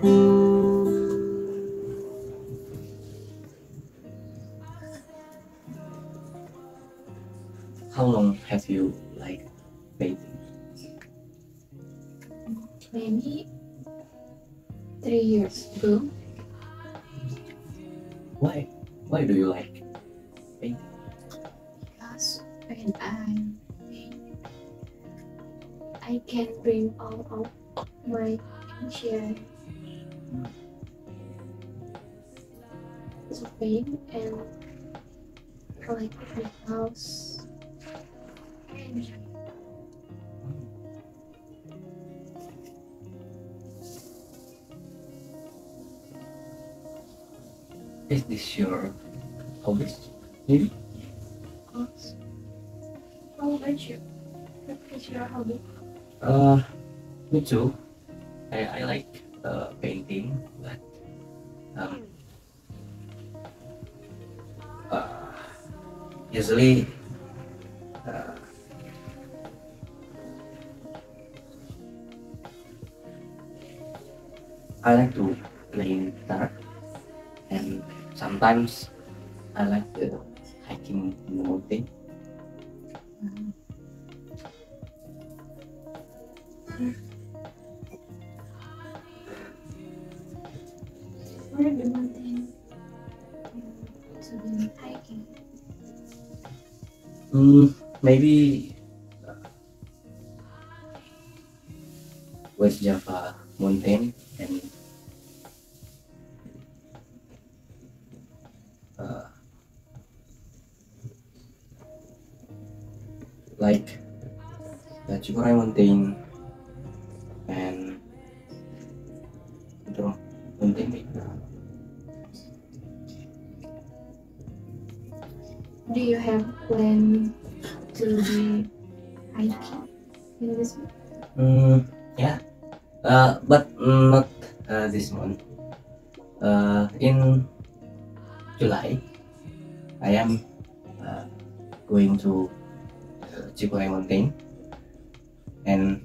How long have you like painting? Maybe 3 years ago. Why? Why do you like painting? Because when I can bring all of my emotion to paint and like my house. And Is this your hobbies? Maybe? also, how about you? What is your hobby? Me too. I like painting, but um, uh, usually uh, I like to play guitar, and sometimes I like hiking in the mountain. Where the mountain to be hiking? Maybe West Java mountain, and uh, like the Cipurai mountain and the mountain. Do you have plan to be hiking in this month? Yeah, but not this month. In July, I am uh, going to Cipurai mountain, and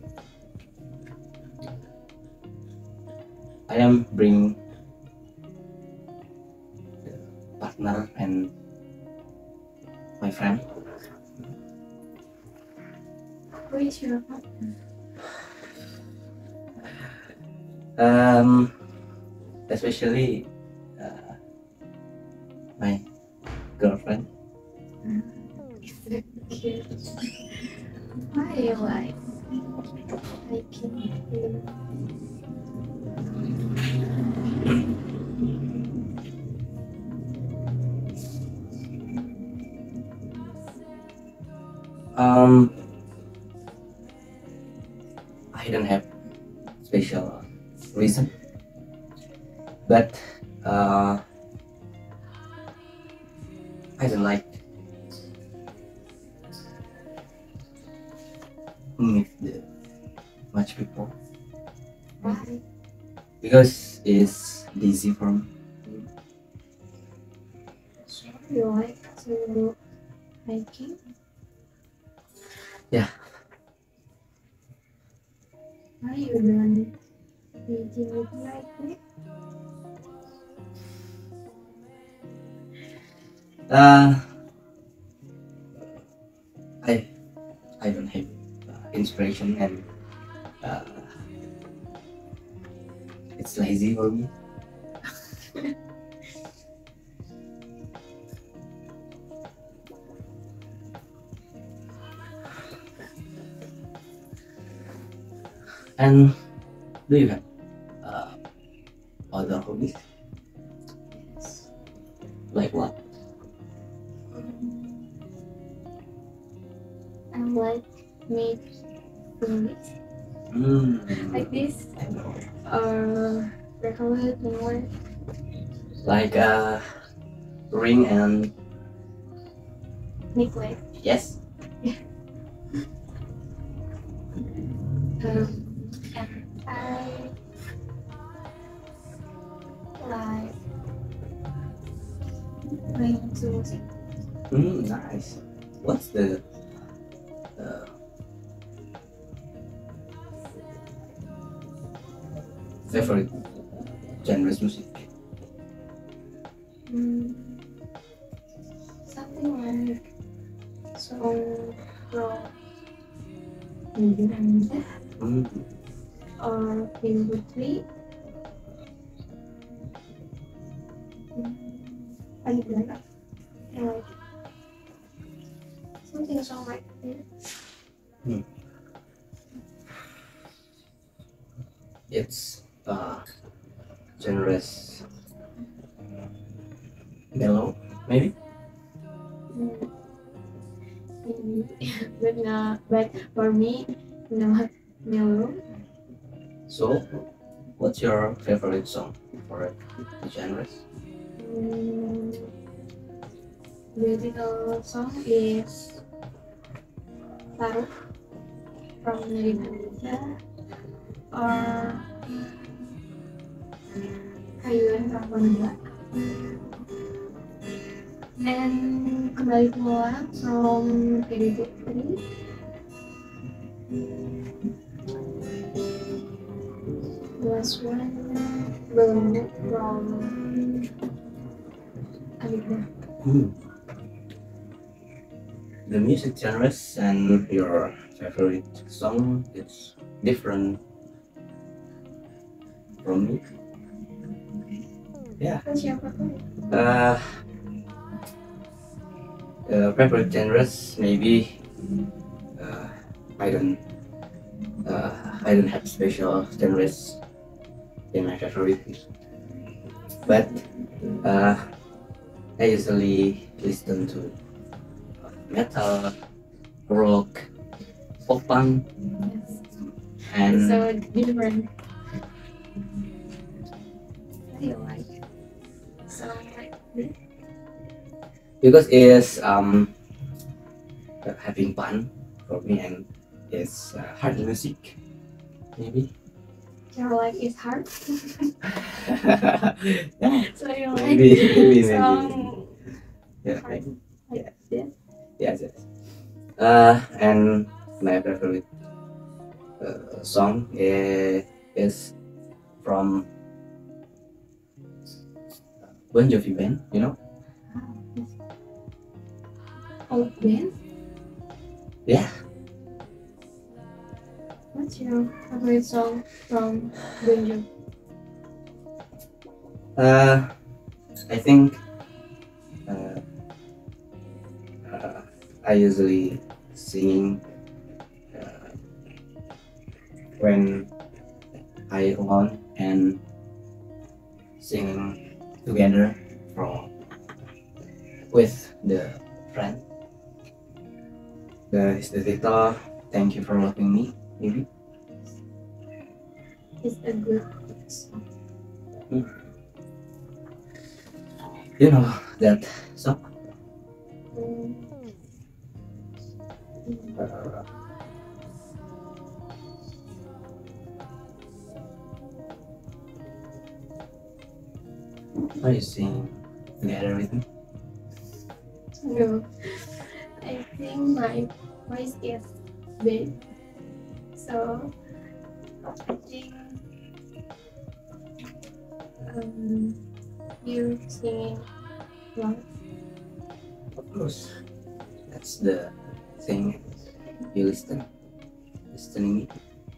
I am bring the partner and my friend. Who is your partner? Especially my girlfriend. Cute. Why you like hiking? Um, I don't have special reason, but I don't like meet the much people Why? because it's busy for me. So you like to go hiking? Yeah. Why you don't meeting with like me? Uh, I I don't have inspiration, and uh, it's lazy for me. And do you have uh, other hobbies? Yes. Like what? I like make movies like this or recollect more. Like ring and Neglect. yes. And I like playing to music. Nice. What's the uh, favorite genres music? Mm, something like song from Indonesia Mm. or Film Putri. Paling banyak. Like something song like this. It's genres mellow, maybe. But not. But for me, not mellow. So, what's your favorite song for the genres? Beautiful song is Taruh from Indonesia or Kayuan Prapananda and Kembali Pulang from PDB 3. The last one Belum from Alida. The music genres and your favorite song is different from me. Yeah. What's your favorite? Favorite genres maybe I don't have special genres in my favorite, but I usually listen to metal, rock, pop punk, Yes. and So different. What do you like? So like this. because it's having fun for me and it's hard music maybe. Your life is hard. Yeah, So you like maybe. song Yeah, hard maybe. like this. Yes. And my favorite song is from Bon Jovi band, you know? Old band. Yeah. What's your favorite song from Bon Jovi? I think I usually sing when I alone and singing together with the friend. Is the title "Thank You for Loving Me"? Maybe. It's a good song. You know that song? Are you singing together with me? No, I think my voice is big, so I think you singing loud. Of course. That's the thing. You listening me.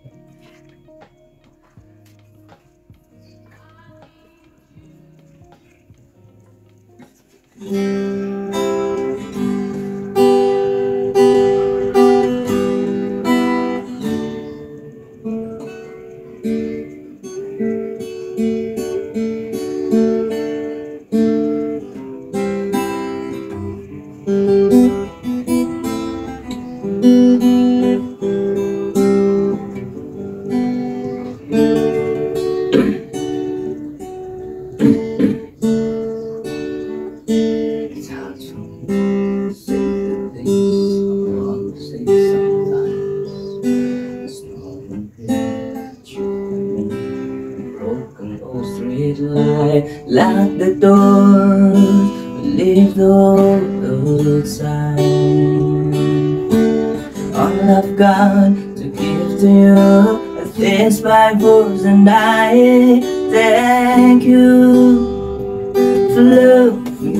It's hard to say the things I want to say sometimes. There's no one that you can make. Broken old street light, lock the doors, we leave the world outside. All I've got to give to you is this by force and I Thank you for loving me.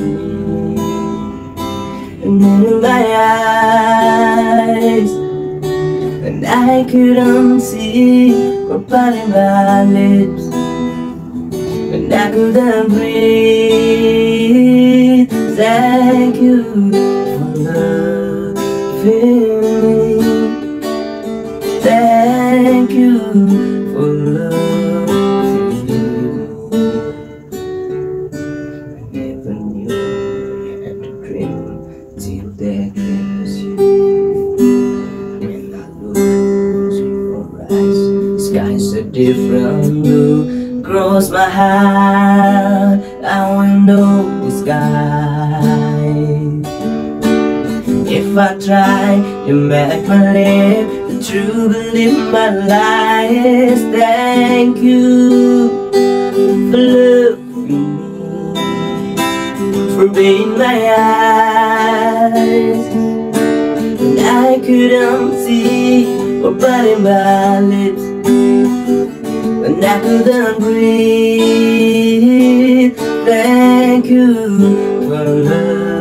And in my eyes, and I couldn't see or part in my lips, and I couldn't breathe. Thank you for loving me. Thank you for loving me. I never knew I had a dream till that dream was you. When I look into your eyes, the sky's a different blue. Cross my heart, I will know the sky. If I try to make my life the true belief my lies. Thank you for loving me, for being my eyes, and I couldn't see or but in my lips, and I couldn't breathe. Thank you for love.